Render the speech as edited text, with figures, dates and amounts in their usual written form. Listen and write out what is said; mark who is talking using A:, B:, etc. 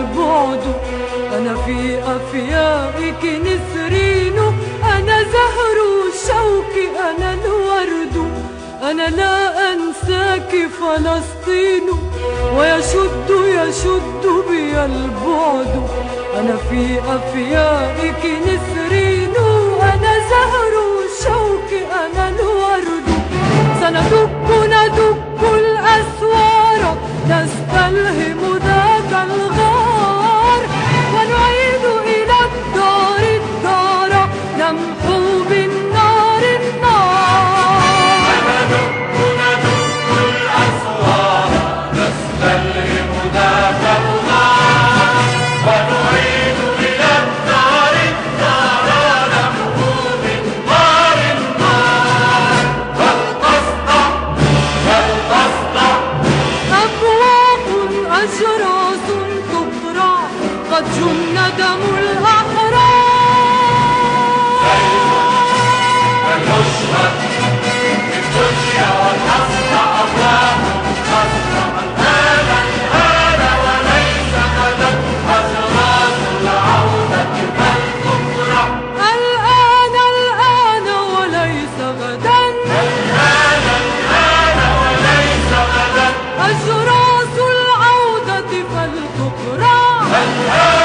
A: البعد. أنا في أفيائك نسرين، أنا زهر الشوك، أنا الورد. أنا لا أنساك فلسطين، يشد بي البعد. أنا في أفيائك نسرين، أنا زهر الشوك، أنا الورد. ندك الأسوار، نستلهم ذاك الغار، ونعيد إلى الدار نمحو بالنار النار. ندك الأسوار، نستلهم ذاك الغار، ونعيد إلى الدار نمحو بالنار النار. أجراس تقرع، قد جن دم الأحرار. فليشهد بالدنيا والأسرى أفواه، أسرى الآن وليس غدا. أجراس العودة بل تقرع، الآن وليس غدا. الآن وليس غدا. أجراس فلتقرع.